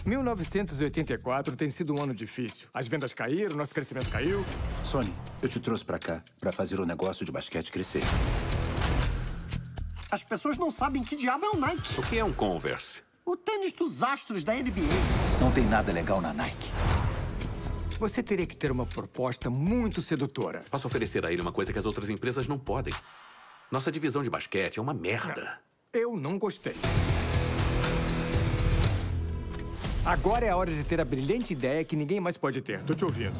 1984 tem sido um ano difícil. As vendas caíram, nosso crescimento caiu. Sonny, eu te trouxe pra cá pra fazer o negócio de basquete crescer. As pessoas não sabem que diabo é o Nike. O que é um Converse? O tênis dos astros da NBA. Não tem nada legal na Nike. Você teria que ter uma proposta muito sedutora. Posso oferecer a ele uma coisa que as outras empresas não podem. Nossa divisão de basquete é uma merda. Eu não gostei. Agora é a hora de ter a brilhante ideia que ninguém mais pode ter. Tô te ouvindo.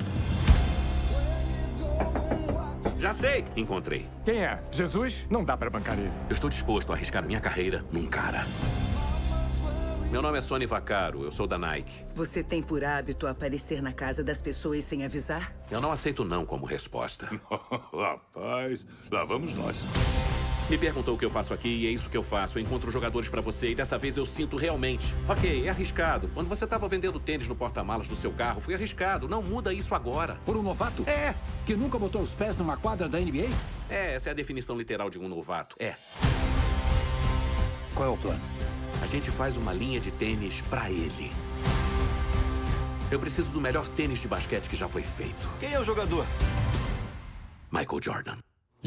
Já sei! Encontrei. Quem é? Jesus? Não dá pra bancar ele. Eu estou disposto a arriscar minha carreira num cara. Meu nome é Sonny Vaccaro, eu sou da Nike. Você tem por hábito aparecer na casa das pessoas sem avisar? Eu não aceito não como resposta. Rapaz, lá vamos nós. Me perguntou o que eu faço aqui e é isso que eu faço. Eu encontro jogadores pra você e dessa vez eu sinto realmente. Ok, é arriscado. Quando você tava vendendo tênis no porta-malas do seu carro, foi arriscado. Não muda isso agora. Por um novato? É. Que nunca botou os pés numa quadra da NBA? Essa é a definição literal de um novato. É. Qual é o plano? A gente faz uma linha de tênis pra ele. Eu preciso do melhor tênis de basquete que já foi feito. Quem é o jogador? Michael Jordan.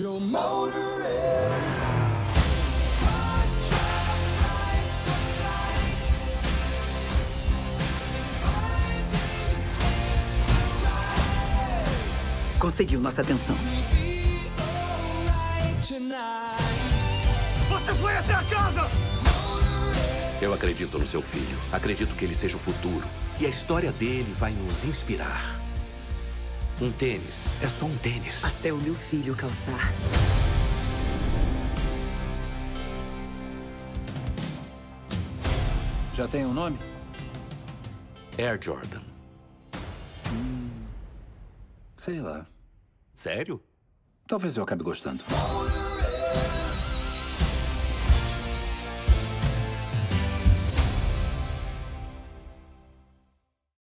Conseguiu nossa atenção. Você foi até a casa! Eu acredito no seu filho. Acredito que ele seja o futuro. E a história dele vai nos inspirar. Um tênis é só um tênis. Até o meu filho calçar. Já tem um nome? Air Jordan. Sei lá. Sério? Talvez eu acabe gostando.